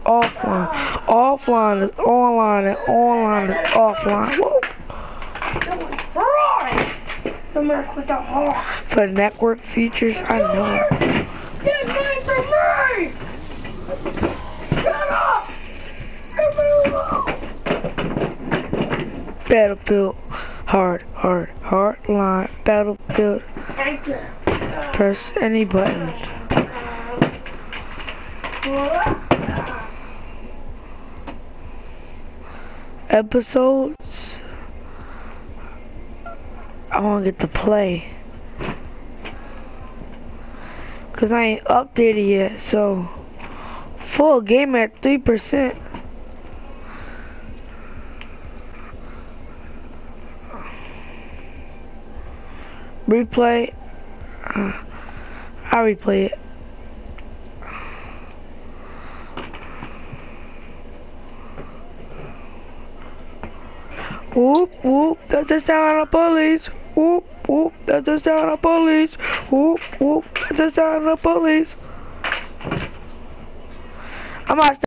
offline. Offline is online and online is offline. Whoa. The mess with the heart. For network features, I know. Get money from me! Shut up! Leave me alone! Battlefield, hard line. Battlefield, Thank you. press any button. Episodes, I want to get to play. Cause I ain't updated yet, so full game at 3%. Replay, I replay it. Whoop whoop, that's the sound of police. Whoop whoop, that's the sound of police. Whoop whoop, that's the sound of police. I'm not